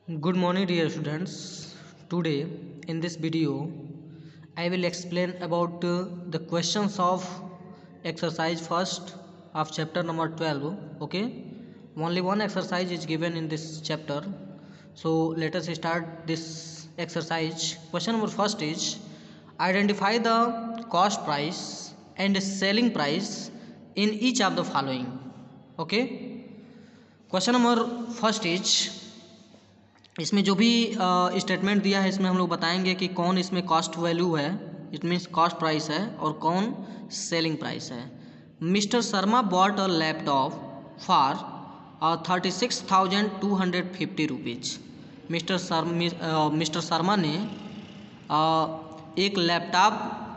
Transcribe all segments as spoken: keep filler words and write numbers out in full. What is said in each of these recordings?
Good morning dear students. Today in this video I will explain about uh, the questions of exercise first of chapter number twelve. Okay, only one exercise is given in this chapter. So let us start this exercise. Question number first is identify the cost price and selling price in each of the following. Okay, question number first is इसमें जो भी statement दिया है इसमें हम लोग बताएंगे कि कौन इसमें कॉस्ट वैल्यू है, इट मीन्स कॉस्ट प्राइस है, और कौन सेलिंग प्राइस है। Mister Sharma bought a laptop for thirty six thousand two hundred fifty rupees. Mister Sharma mister Sharma ने uh, एक लैपटॉप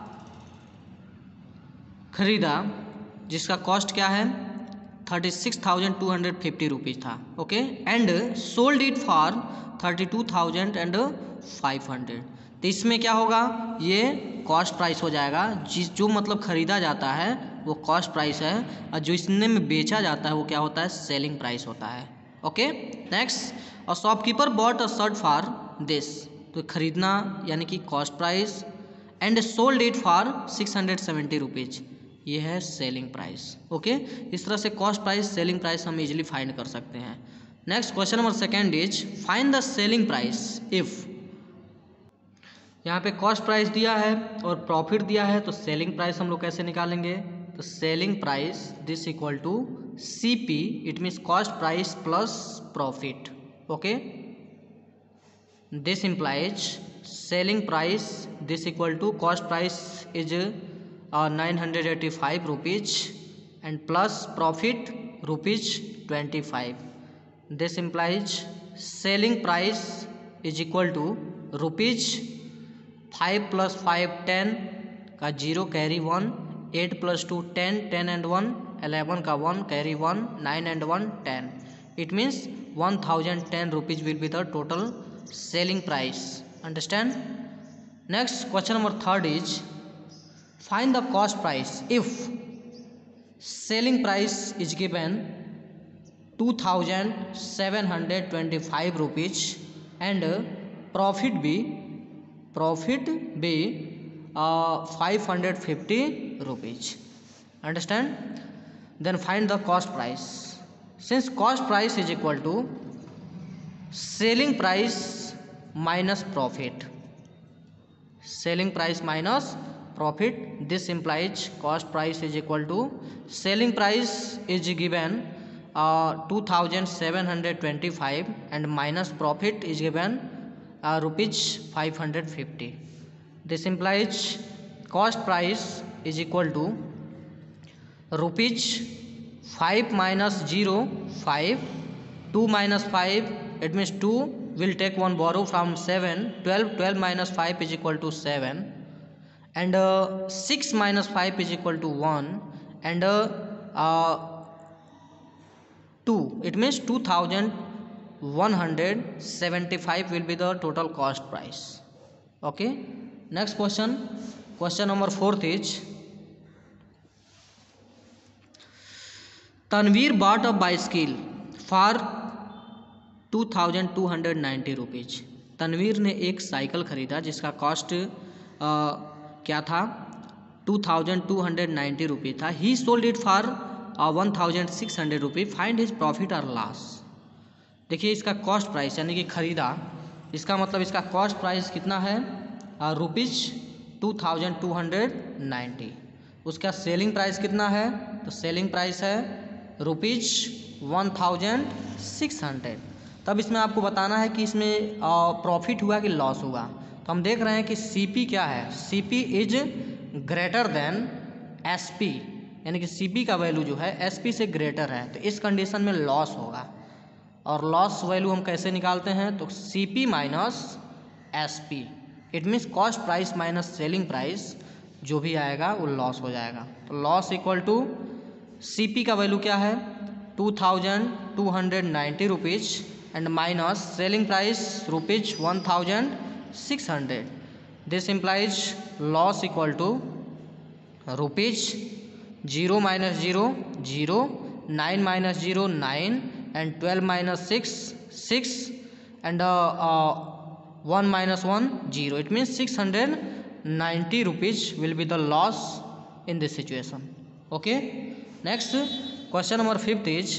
खरीदा जिसका कॉस्ट क्या है, thirty six thousand two hundred fifty rupees था। Okay, and sold it for thirty two thousand and five hundred. तो इसमें क्या होगा, ये कॉस्ट प्राइस हो जाएगा। जिस जो मतलब खरीदा जाता है वो कॉस्ट प्राइस है, और जो इसने में बेचा जाता है वो क्या होता है, सेलिंग प्राइस होता है। Okay, next, a shopkeeper bought a shirt for this. तो खरीदना यानी कि cost price, and sold it for six hundred seventy rupees, ये है सेलिंग प्राइस। ओके, इस तरह से कॉस्ट प्राइस सेलिंग प्राइस हम इजीली फाइंड कर सकते हैं। Next question number second is find the selling price if. यहाँ पे कॉस्ट प्राइस दिया है और प्रॉफिट दिया है, तो सेलिंग प्राइस हम लोग कैसे निकालेंगे, तो selling price this equal to C P, it means cost price plus profit. Okay, this implies selling price this equal to cost price is nine hundred eighty five rupees and plus profit rupees twenty five. This implies selling price is equal to rupees five plus five ten का zero carry one, eight plus two ten, ten and one eleven का one carry one, nine and one ten. It means one thousand ten rupees will be the total selling price. Understand. Next question number third is find the cost price if selling price is given two thousand seven hundred twenty-five rupees and profit be profit be uh, five hundred fifty rupees. Understand? Then find the cost price. Since cost price is equal to selling price minus profit, selling price minus profit, this implies cost price is equal to selling price is given uh, two thousand seven hundred twenty-five and minus profit is given uh, rupees five hundred fifty. This implies cost price is equal to rupees five minus zero five, two minus five, it means two will take one borrow from seven, twelve, twelve minus five is equal to seven, and uh, six minus five is equal to one, and uh, uh, two, it means two thousand one hundred seventy-five will be the total cost price. Okay, next question, question number fourth is Tanveer bought a bicycle for two thousand two hundred ninety rupees. Tanveer ने एक cycle खरीदा जिसका cost क्या था, two thousand two hundred ninety rupees था। He sold it for one thousand six hundred rupees, find his profit और loss. देखिए इसका कॉस्ट प्राइस यानी कि खरीदा, इसका मतलब इसका कॉस्ट प्राइस कितना है, rupees two thousand two hundred ninety. उसका सेलिंग प्राइस कितना है, तो सेलिंग प्राइस है rupees one thousand six hundred. तब इसमें आपको बताना है कि इसमें प्रॉफिट हुआ कि लॉस हुआ। तो हम देख रहे हैं कि सी पी क्या है, C P is greater than S P, यानी कि सी पी का वैल्यू जो है एस पी से ग्रेटर है, तो इस कंडीशन में लॉस होगा। और लॉस वैल्यू हम कैसे निकालते हैं, तो C P minus S P, it means cost price minus selling price, जो भी आएगा वो लॉस हो जाएगा। तो loss equal to C P का वैल्यू क्या है, two thousand two hundred ninety rupees and minus selling price rupees one thousand six hundred. This implies loss equal to rupees zero minus zero zero, nine minus zero nine, and twelve minus six six, and uh, uh, one minus one zero. It means six hundred ninety rupees will be the loss in this situation. Okay. Next question number fifth is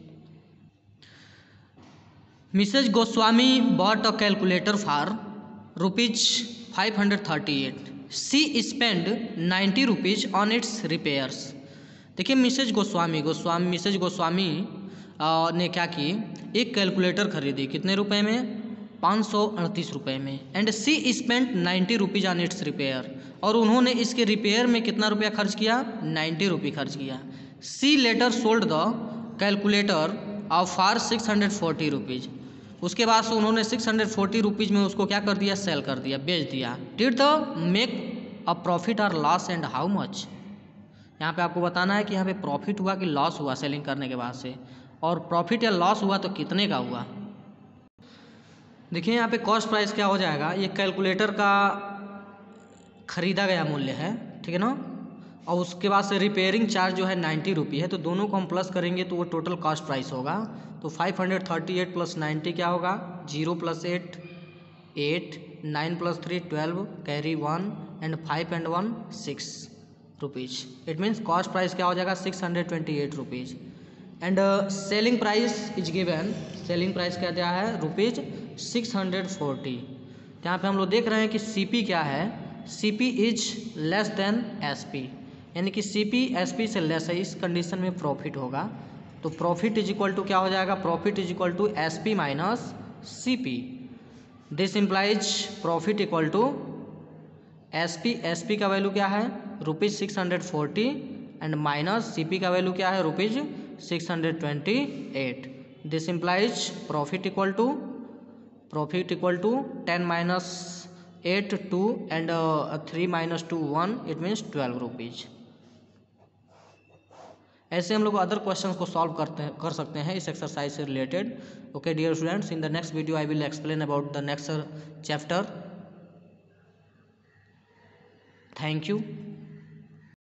Missus Goswami bought a calculator for rupees five hundred thirty-eight. She spent ninety rupees on its repairs. देखिए missus Goswami Goswami missus Goswami आ, ने क्या की, एक calculator खरीदी कितने रुपए में, पाँच सौ अड़तीस रुपये में. And she spent ninety rupees on its repair, और उन्होंने इसके रिपेयर में कितना रुपया खर्च किया, नाइन्टी रुपये खर्च किया. She later sold the calculator off for six hundred forty rupees. उसके बाद से उन्होंने सिक्स हंड्रेड फोर्टी रुपीज़ में उसको क्या कर दिया, सेल कर दिया, बेच दिया. Did the make a profit और लॉस एंड हाउ मच. यहाँ पे आपको बताना है कि यहाँ पे प्रॉफिट हुआ कि लॉस हुआ सेलिंग करने के बाद से, और प्रॉफिट या लॉस हुआ तो कितने का हुआ. देखिए यहाँ पे कॉस्ट प्राइस क्या हो जाएगा, ये कैलकुलेटर का खरीदा गया मूल्य है, ठीक है ना, और उसके बाद से रिपेयरिंग चार्ज जो है नाइन्टी रुपी है, तो दोनों को हम प्लस करेंगे तो वो टोटल कॉस्ट प्राइस होगा. तो five hundred thirty eight plus ninety क्या होगा, zero plus eight eight, nine plus three twelve, carry one, and five and one six rupees. It means cost price क्या हो जाएगा, six hundred twenty eight rupees. And selling price is given, selling price क्या दिया है, rupees six hundred forty. यहाँ पे हम लोग देख रहे हैं कि सी पी क्या है, C P is less than S P, यानी कि सी पी एस पी से लेस है. इस कंडीशन में प्रॉफिट होगा, तो प्रॉफिट इज इक्वल टू क्या हो जाएगा, profit is equal to S P minus C P. This implies profit equal to S P, S P का वैल्यू क्या है, rupees six hundred forty, and minus C P का value क्या है, rupees six hundred twenty eight. This implies profit equal to profit equal to ten minus eight two, and three minus two one, it means twelve rupees. ऐसे हम लोग other questions को solve करते हैं कर सकते हैं इस एक्सरसाइज से related. Okay dear students, in the next video I will explain about the next chapter. Thank you.